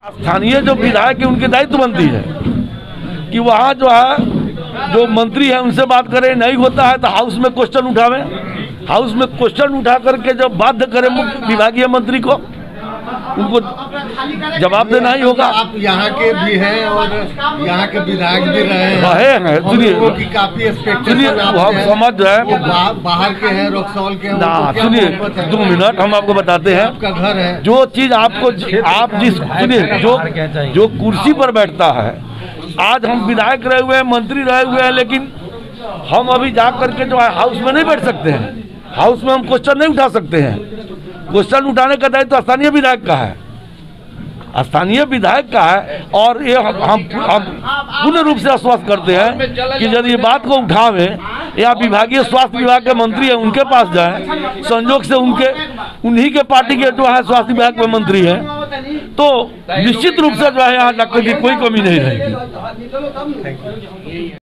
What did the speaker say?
स्थानीय जो विधायक है उनकी दायित्व बनती है कि वहाँ जो है जो मंत्री है उनसे बात करें, नहीं होता है तो हाउस में क्वेश्चन उठावे, हाउस में क्वेश्चन उठा करके जब बाध्य करें विभागीय मंत्री को, उनको जवाब देना ही होगा। आप यहाँ के भी हैं और यहाँ के विधायक भी रहे हैं। सुनिए काफी हम समझ रहे हैं, बाहर के हैं, रक्सौल के हैं। सुनिए 2 मिनट हम आपको बताते हैं। आपका घर है, जो चीज आपको आप जिस सुनिए जो कुर्सी पर बैठता है, आज हम विधायक रहे हुए हैं, मंत्री रहे हुए हैं, लेकिन हम अभी जा करके जो है हाउस में नहीं बैठ सकते हैं, हाउस में हम क्वेश्चन नहीं उठा सकते हैं। क्वेश्चन उठाने का दायित्व तो स्थानीय विधायक का है, स्थानीय विधायक का है। और ये हम पूर्ण रूप से आश्वस्त करते हैं कि यदि ये बात को उठावे या विभागीय स्वास्थ्य विभाग के मंत्री हैं उनके पास जाए, संजोग से उन्हीं के पार्टी के जो है स्वास्थ्य विभाग के मंत्री हैं, तो निश्चित रूप से जो है यहाँ डॉक्टर की कोई कमी नहीं रहेगी।